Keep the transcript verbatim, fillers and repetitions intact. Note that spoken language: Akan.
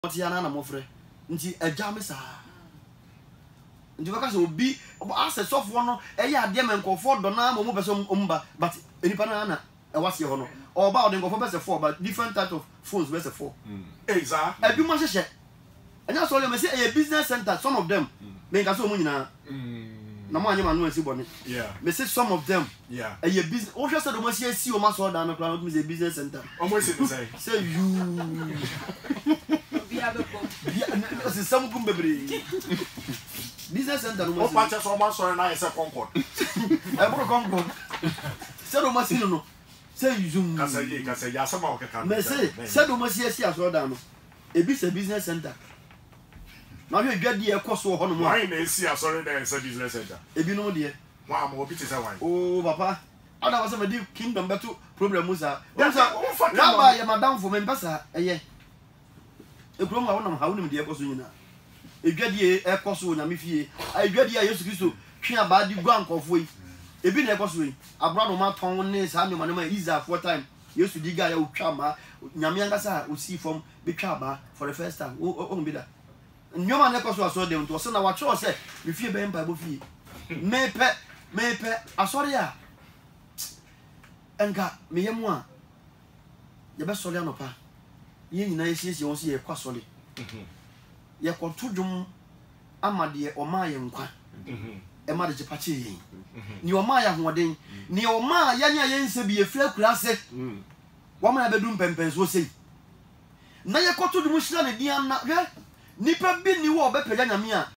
Tiana na mofre nti agya me sa nti baka so obi access sofo no eye ade me nkofo do na mo pese omba but enipa na na e wase ho no oba ode nkofo pese four but different type of phones pese four exactly ebi mo hyehyɛ anya so le me say a business center some of them me nka so mo nyina na mo anya ma no asi bone yeah me say some of them yeah a business o hwe say do mo say si o ma so da na kra no me say business center o mo say say say you c'est ça mon bébé business center no o pa che so ma so na ese concord e bro concord c'est do machine no c'est zoom ka say ka say ya sama o ka kan mais c'est c'est do machine si aso da no e bi c'est business center na we dwadi e koso ho no mo why na si aso na ese business center e bi no de wa mo obi te say why oh papa ada was me di kingdom beto problem musa o fa na ba ya madam for me pesa eye e kuro ma wonam ha wonim de ekoso nyina edwadie ekoso nyame fie edwadie a Yesu Kristo twe aba di gwa nkofo yi ebi na ekoso yi abrado ma ton ne sa me manema Isa for time Yesu di ga ya otwa ma nyame angasa osi fom be twa aba for the first time o o bi da nyoma na ekoso aso dem to se na wa tro se me fie be mpa bo fie me pe me pe asori a enka me yemu a ye be sori anopa ye nyina yesiesie won se ye kwa sole ye konto dwom amade o ma ye nkwa e ma de jepache yin ni o ma ya hoden ni o ma ya nya ye nse bi ye fira kurase wo ma na bedum pempen so sei na ye konto dwom hira ne dia na hwe nipa bi ni wo be pega nyame a